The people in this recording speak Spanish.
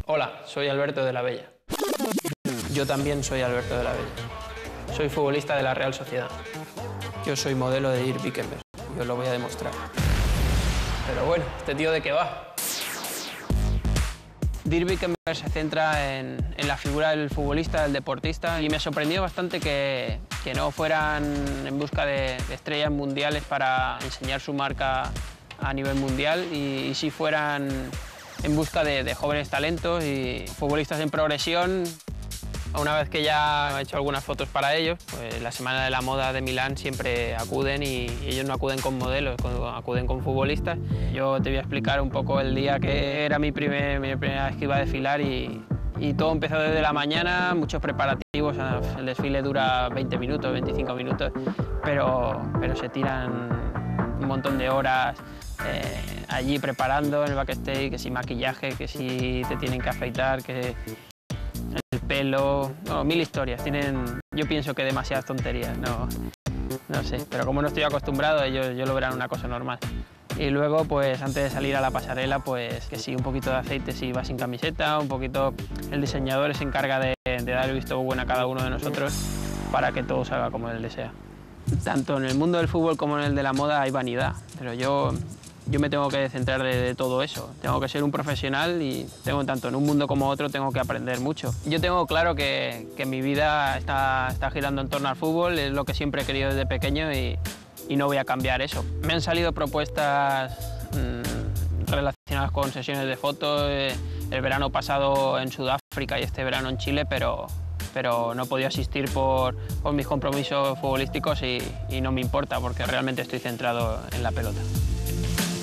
Hola, soy Alberto de la Bella. Yo también soy Alberto de la Bella. Soy futbolista de la Real Sociedad. Yo soy modelo de Dirk Wickenberg. Yo lo voy a demostrar. Pero bueno, ¿este tío de qué va? Dirk Wickenberg se centra en la figura del futbolista, del deportista, y me sorprendió bastante que no fueran en busca de estrellas mundiales para enseñar su marca a nivel mundial y si fueran en busca de jóvenes talentos y futbolistas en progresión. Una vez que ya he hecho algunas fotos para ellos, pues la Semana de la Moda de Milán siempre acuden y ellos no acuden con modelos, acuden con futbolistas. Yo te voy a explicar un poco el día que era mi primera vez que iba a desfilar y todo empezó desde la mañana, muchos preparativos. El desfile dura 20 minutos, 25 minutos, pero se tiran un montón de horas allí preparando en el backstage, que si maquillaje, que si te tienen que afeitar, que el pelo, no, mil historias. Tienen, yo pienso que demasiadas tonterías, no sé, pero como no estoy acostumbrado, ellos lo verán una cosa normal. Y luego, pues antes de salir a la pasarela, pues que sí, un poquito de aceite si va sin camiseta, un poquito. El diseñador se encarga de dar el visto bueno a cada uno de nosotros para que todo salga como él desea. Tanto en el mundo del fútbol como en el de la moda hay vanidad, pero yo me tengo que centrar de todo eso. Tengo que ser un profesional y tanto en un mundo como otro, tengo que aprender mucho. Yo tengo claro que mi vida está girando en torno al fútbol, es lo que siempre he querido desde pequeño y no voy a cambiar eso. Me han salido propuestas relacionadas con sesiones de fotos, el verano pasado en Sudáfrica y este verano en Chile, pero no he podido asistir por mis compromisos futbolísticos y no me importa porque realmente estoy centrado en la pelota.